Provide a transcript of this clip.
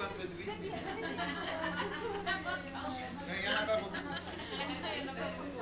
un peu de vie. Mais il y en a pas beaucoup. Il y en a pas beaucoup.